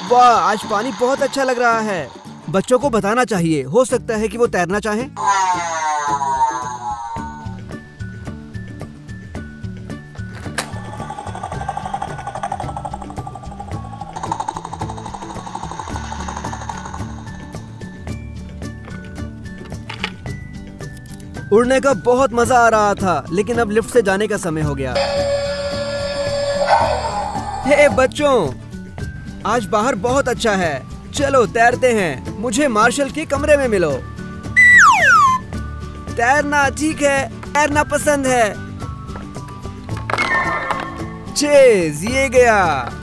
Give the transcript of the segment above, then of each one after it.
वाह, आज पानी बहुत अच्छा लग रहा है। बच्चों को बताना चाहिए, हो सकता है कि वो तैरना चाहें। उड़ने का बहुत मजा आ रहा था, लेकिन अब लिफ्ट से जाने का समय हो गया। हे बच्चों, आज बाहर बहुत अच्छा है, चलो तैरते हैं। मुझे मार्शल के कमरे में मिलो। तैरना ठीक है, तैरना पसंद है। चेज, ये गया।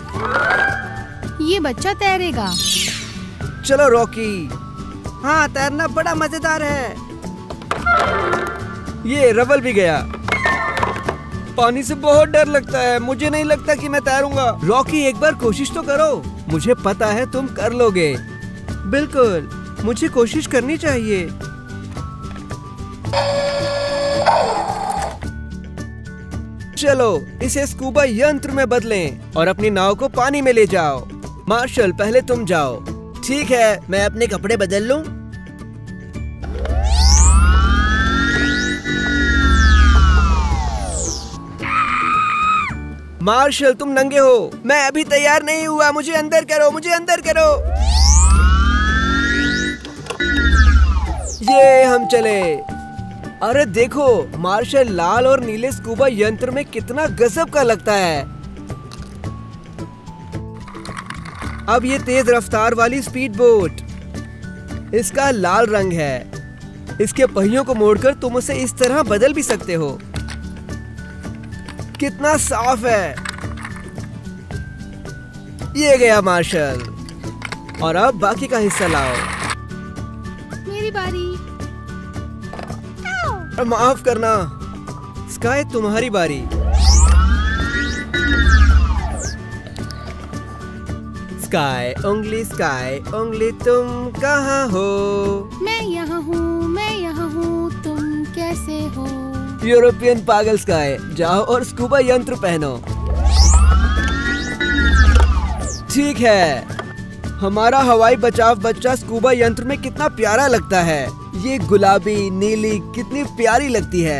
ये बच्चा तैरेगा। चलो रॉकी। हाँ, तैरना बड़ा मजेदार है। ये रबल भी गया। पानी से बहुत डर लगता है, मुझे नहीं लगता कि मैं तैरूंगा। रॉकी, एक बार कोशिश तो करो, मुझे पता है तुम कर लोगे। बिल्कुल, मुझे कोशिश करनी चाहिए। चलो इसे स्कूबा यंत्र में बदलें और अपनी नाव को पानी में ले जाओ। मार्शल, पहले तुम जाओ। ठीक है, मैं अपने कपड़े बदल लूं। मार्शल, तुम नंगे हो। मैं अभी तैयार नहीं हुआ, मुझे अंदर करो, मुझे अंदर करो। ये हम चले। अरे देखो, मार्शल लाल और नीले स्कूबा यंत्र में कितना गजब का लगता है। अब ये तेज रफ्तार वाली स्पीड बोट। इसका लाल रंग है। इसके पहियों को मोड़कर तुम उसे इस तरह बदल भी सकते हो। कितना साफ है। ये गया मार्शल। और अब बाकी का हिस्सा लाओ। मेरी बारी। माफ करना स्काई, तुम्हारी बारी। स्काई उंगली तुम कहाँ हो? मैं यहाँ हूँ, मैं यहाँ हूँ, तुम कैसे हो? यूरोपियन पागल स्काई, जाओ और स्कूबा यंत्र पहनो। ठीक है, हमारा हवाई बचाव बच्चा स्कूबा यंत्र में कितना प्यारा लगता है। ये गुलाबी नीली कितनी प्यारी लगती है।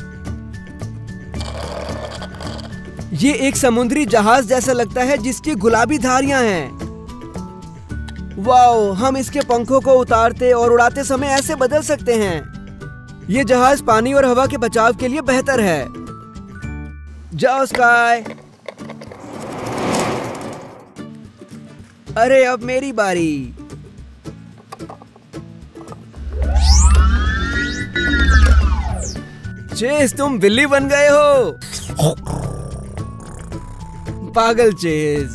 ये एक समुद्री जहाज जैसा लगता है जिसकी गुलाबी धारियां हैं। वाओ, हम इसके पंखों को उतारते और उड़ाते समय ऐसे बदल सकते हैं। ये जहाज पानी और हवा के बचाव के लिए बेहतर है। जाओ स्काई। अरे अब मेरी बारी। चेस, तुम बिल्ली बन गए हो। पागल चेस।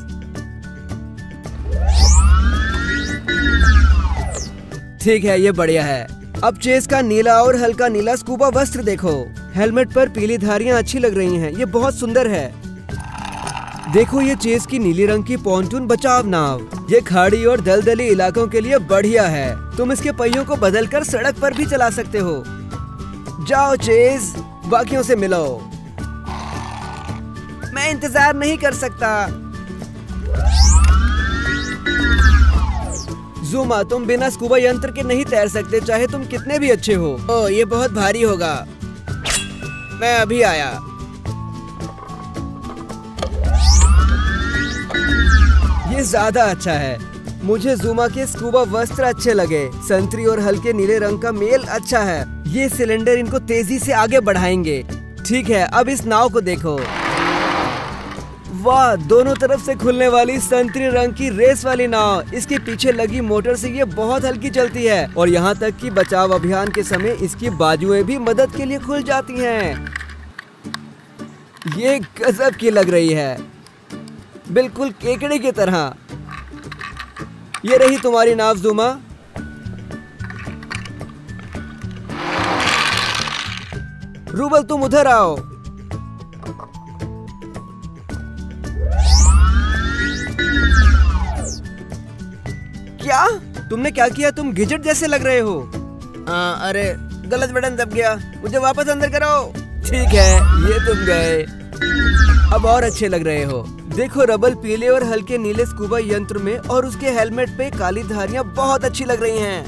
ठीक है, ये बढ़िया है। अब चेस का नीला और हल्का नीला स्कूबा वस्त्र देखो। हेलमेट पर पीली धारियां अच्छी लग रही हैं। ये बहुत सुंदर है। देखो, ये चेस की नीली रंग की पॉन्टून बचाव नाव। ये खाड़ी और दलदली इलाकों के लिए बढ़िया है। तुम इसके पहियों को बदलकर सड़क पर भी चला सकते हो। जाओ चेस, बाकियों से मिलो। मैं इंतजार नहीं कर सकता। ज़ुमा, तुम बिना स्कूबा यंत्र के नहीं तैर सकते, चाहे तुम कितने भी अच्छे हो। ओह, ये बहुत भारी होगा। मैं अभी आया। ये ज्यादा अच्छा है। मुझे ज़ुमा के स्कूबा वस्त्र अच्छे लगे। संतरी और हल्के नीले रंग का मेल अच्छा है। ये सिलेंडर इनको तेजी से आगे बढ़ाएंगे। ठीक है, अब इस नाव को देखो। वाह, दोनों तरफ से खुलने वाली संतरी रंग की रेस वाली नाव। इसके पीछे लगी मोटर से ये बहुत हल्की चलती है और यहाँ तक कि बचाव अभियान के समय इसकी बाजुएं भी मदद के लिए खुल जाती हैं। ये गजब की लग रही है, बिल्कुल केकड़े की तरह। ये रही तुम्हारी नाव ज़ुमा। रूबल, तुम उधर आओ। क्या तुमने क्या किया? तुम गिजेट जैसे लग रहे हो। अरे गलत बटन दब गया, मुझे वापस अंदर करो। ठीक है, ये तुम गए। अब और अच्छे लग रहे हो। देखो रबल पीले और हल्के नीले स्कूबा यंत्र में और उसके हेलमेट पे काली धारियां बहुत अच्छी लग रही हैं।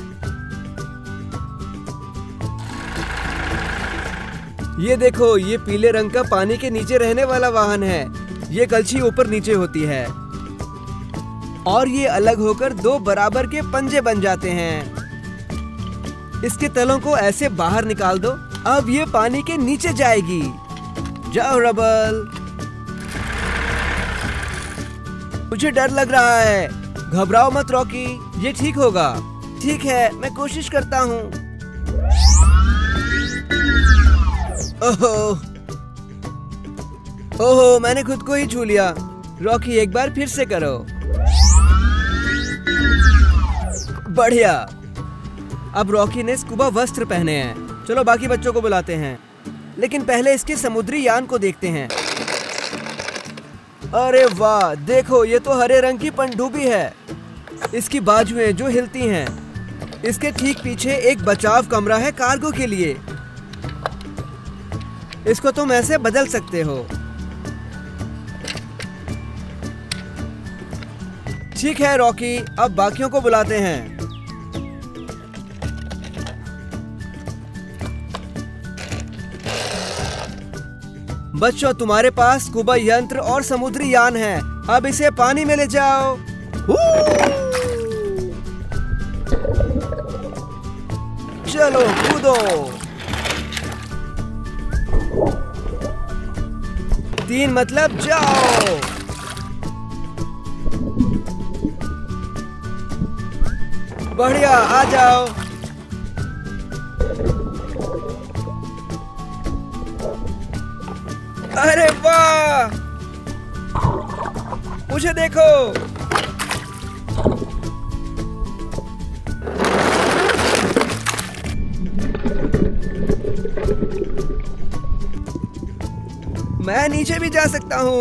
ये देखो, ये पीले रंग का पानी के नीचे रहने वाला वाहन है। ये कलछी ऊपर नीचे होती है और ये अलग होकर दो बराबर के पंजे बन जाते हैं। इसके तलों को ऐसे बाहर निकाल दो। अब ये पानी के नीचे जाएगी। जाओ रबल। मुझे डर लग रहा है। घबराओ मत रॉकी, ये ठीक होगा। ठीक है, मैं कोशिश करता हूँ। ओहो ओहो, मैंने खुद को ही छू लिया। रॉकी एक बार फिर से करो। बढ़िया। अब रॉकी ने स्कूबा वस्त्र पहने हैं। चलो बाकी बच्चों को बुलाते हैं, लेकिन पहले इसके समुद्री यान को देखते हैं। अरे वाह, देखो ये तो हरे रंग की पनडुब्बी है। इसकी बाजुएं जो हिलती हैं। इसके ठीक पीछे एक बचाव कमरा है कार्गो के लिए। इसको तुम ऐसे बदल सकते हो। ठीक है रॉकी, अब बाकियों को बुलाते हैं। बच्चों, तुम्हारे पास स्कूबा यंत्र और समुद्री यान है। अब इसे पानी में ले जाओ। चलो कूदो। 3 मतलब जाओ। बढ़िया, आ जाओ। अरे वाह, मुझे देखो। मैं नीचे भी जा सकता हूँ।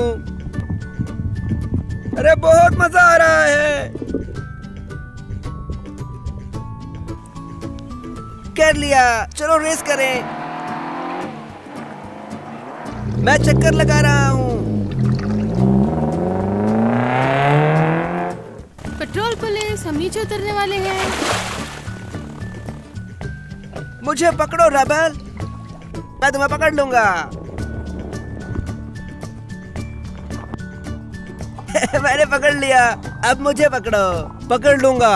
अरे बहुत मजा आ रहा है। कर लिया। चलो रेस करें। मैं चक्कर लगा रहा हूँ। पेट्रोल पुलिस, हम नीचे उतरने वाले हैं। मुझे पकड़ो रबल, मैं तुम्हें पकड़ लूंगा। मैंने पकड़ लिया। अब मुझे पकड़ो। पकड़ लूंगा।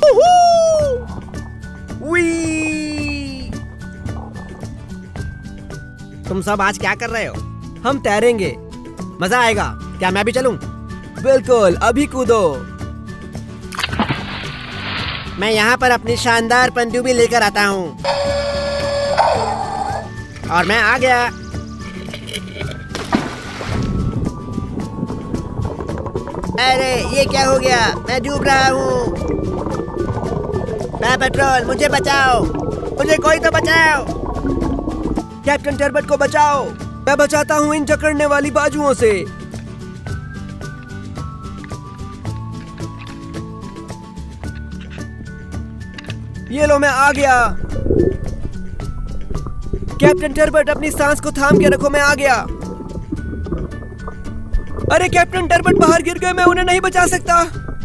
तुम सब आज क्या कर रहे हो? हम तैरेंगे। मजा आएगा। क्या मैं भी चलूं? बिल्कुल, अभी कूदो। मैं यहाँ पर अपनी शानदार पनडुब्बी लेकर आता हूँ। और मैं आ गया। अरे ये क्या हो गया? मैं डूब रहा हूँ। पाव पेट्रोल, मुझे बचाओ। मुझे कोई तो बचाओ। कैप्टन टर्बट को बचाओ। मैं बचाता हूँ इन जकड़ने वाली बाजुओं से। ये लो, मैं आ गया। कैप्टन टर्बट, अपनी सांस को थाम के रखो। मैं आ गया। अरे कैप्टन टर्बट बाहर गिर गए। मैं उन्हें नहीं बचा सकता।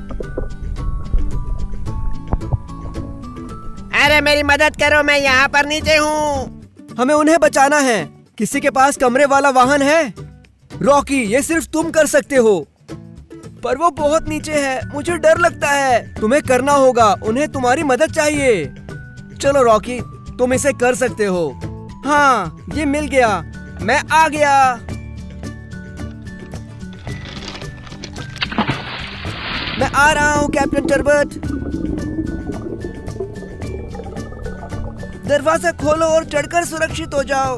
अरे मेरी मदद करो, मैं यहाँ पर नीचे हूँ। हमें उन्हें बचाना है। किसी के पास कमरे वाला वाहन है? रॉकी, ये सिर्फ तुम कर सकते हो। पर वो बहुत नीचे है। मुझे डर लगता है। तुम्हें करना होगा। उन्हें तुम्हारी मदद चाहिए। चलो रॉकी, तुम इसे कर सकते हो। हाँ, ये मिल गया। मैं आ गया। मैं आ रहा हूँ कैप्टन टर्बट। दरवाजा खोलो और चढ़कर सुरक्षित हो जाओ।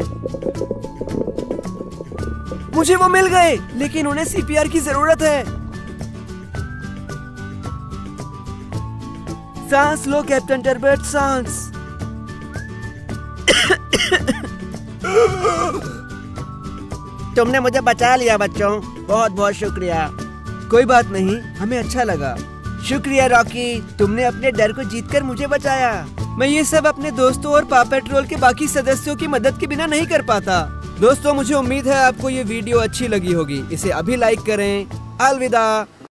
मुझे वो मिल गए, लेकिन उन्हें सीपीआर की जरूरत है। सांस लो कैप्टन टर्बट, सांस। तुमने मुझे बचा लिया बच्चों, बहुत बहुत शुक्रिया। कोई बात नहीं, हमें अच्छा लगा। शुक्रिया रॉकी, तुमने अपने डर को जीतकर मुझे बचाया। मैं ये सब अपने दोस्तों और पॉ पेट्रोल के बाकी सदस्यों की मदद के बिना नहीं कर पाता। दोस्तों मुझे उम्मीद है आपको ये वीडियो अच्छी लगी होगी। इसे अभी लाइक करें। अलविदा।